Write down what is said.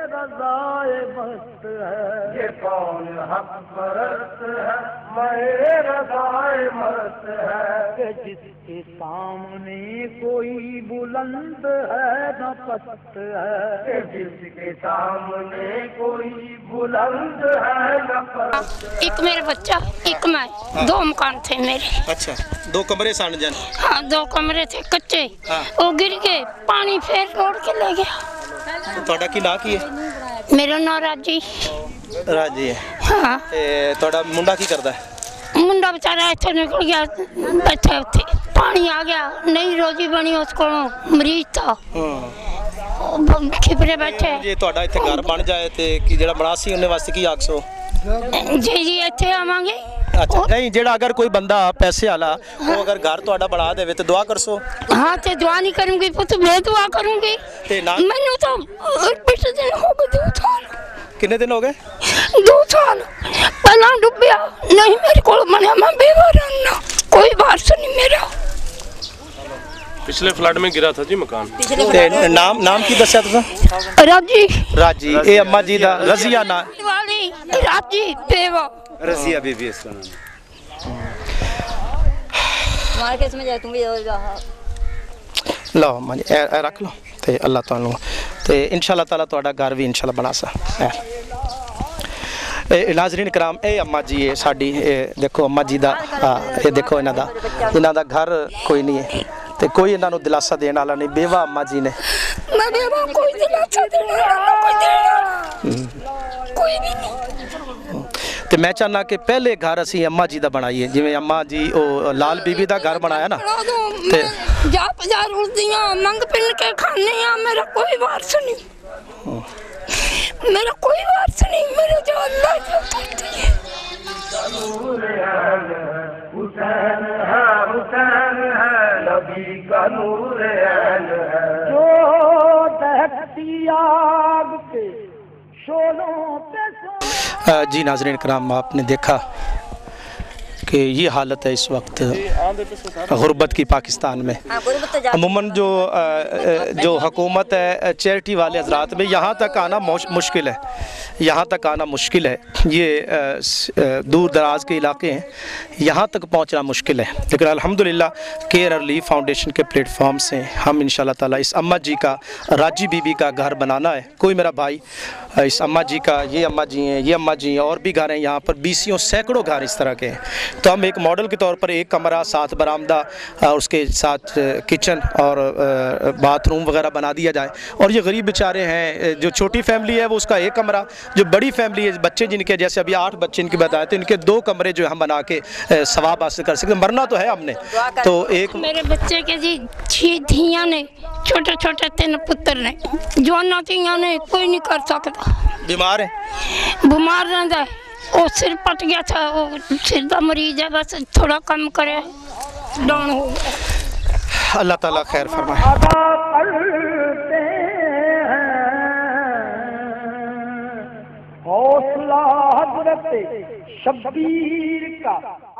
رضائے مست ہے، یہ کون حق پرست ہے، میں رضائے مست ہے، کہ جس کے سامنے کوئی بلند ہے نہ پست ہے، کہ جس کے سامنے کوئی بلند ہے نہ پست ہے۔ ایک میرا بچہ ایک میں، دو مکان تھے میرے۔ اچھا، دو کمرے سن جان؟ ہاں، دو کمرے تھے کچے، وہ گر گئے، پانی پھر توڑ کے لے گیا۔ تہاڈا کی نام کی ہے؟ میرا نام راجی۔ راجی ہے۔ ہاں۔ تہاڈا منڈا کی کردا ہے؟ منڈا بیچارہ اتنے نکل گیا، بیٹھے اتنے پانی آ گیا، نئی روزی بنی اس کو، مریض تھا، کھپرے بیٹھے۔ جی تہاڈا ایتھے گھر بن جائے تے کی جڑا بنا سی انہاں واسطے کی آکھسو؟ جی ایتھے آواں گے۔ اچھا نہیں، جڑا اگر کوئی بندہ پیسے والا وہ اگر گھر تہاڈا بنا دے تے دعا کرسو؟ ہاں تے دعا نہیں کروں گی پتہ، میں دعا کروں گی۔ مینوں تو پچھلے دن ہو گئے 2 سال۔ کتنے دن ہو گئے؟ 2 سال پہلا ڈوبیا نہیں، میرے کو منیا میں بیوہ رہنا، کوئی وارث نہیں میرا۔ پچھلے فلڈ میں گرا تھا جی مکان۔ نام کی دسیا تساں؟ راجی۔ راجی، اے اما جی دا رضیہ نا والی راجی بیوہ، رضیہ بی بی اس کا نام۔ ہمارے کیس میں جائے تم بھی لو اما جی اے رکھ لو تے اللہ تعالی تے انشاءاللہ تعالی تہاڈا گھر بھی انشاءاللہ بنا سا۔ ناظرین کرام، اے اما جی ہے ساڈی، دیکھو اما جی دا، یہ دیکھو انہاں دا گھر کوئی نہیں ہے تے کوئی انہاں نو دلاسا دین والا نہیں، بیوہ اما جی نے۔ میں بیوہ کوئی دلاسا دین والا کوئی بھی نہیں۔ تے میں چاہنا کہ پہلے گھر اسی اما جی دا بنائیے، جویں اما جی او لال بی بی دا گھر بنایا نا تے جا پجار اڑدیاں منگ پن کے کھانے ہیں، میرا کوئی وارث نہیں، میرا کوئی وارث نہیں، میرا جو اللہ جو کرتی ہے۔ حسین ہے، حسین ہے، نبی کا نور عین ہے، جو دہکتی آگ کے شعلوں پہ۔ جی ناظرین کرام، آپ نے دیکھا کہ یہ حالت ہے اس وقت غربت کی پاکستان میں۔ عموماً جو حکومت ہے، چیریٹی والے حضرات میں یہاں تک آنا مشکل ہے، یہاں تک آنا مشکل ہے، یہ دور دراز کے علاقے ہیں، یہاں تک پہنچنا مشکل ہے، لیکن الحمدللہ کیئر اور ریلیف فاؤنڈیشن کے پلیٹ فارم سے ہم انشاءاللہ تعالی اس اماں جی کا، راجی بی بی کا گھر بنانا ہے۔ کوئی میرا بھائی اس اماں جی کا، یہ اماں جی ہیں، یہ اماں جی ہیں، اور بھی گھر ہیں یہاں پر، بیسیوں سینکڑوں گھر اس طرح کے ہیں، تو ہم ایک ماڈل کے طور پر ایک کمرہ، 7 برآمدہ، اس کے ساتھ کچن اور باتھ روم وغیرہ بنا دیا جائے، اور یہ غریب بیچارے ہیں، جو چھوٹی فیملی ہے وہ اس کا ایک کمرہ، جو بڑی فیملی ہے بچے جن کے جیسے ابھی 8 بچے ان کے بتائے تھے، ان کے 2 کمرے جو ہم بنا کے ثواب حاصل کر سکتے ہیں۔ مرنا تو ہے ہم نے تو ایک میرے بچے کے جی 6 دھیاں نے، چھوٹے چھوٹے 3 پتر نے، جوانا تھیاں نے، کوئی نہیں کر سکتا، بیمار ہیں، بیمار رہتا ہے، وہ سر پٹ گیا تھا، وہ سر کا مریض ہے، بس تھوڑا کم کرے ڈاؤن ہو گیا۔ اللہ تعالیٰ خیر فرمائے۔ ادا کرتے ہیں حوصلہ حضرت شبیر کا،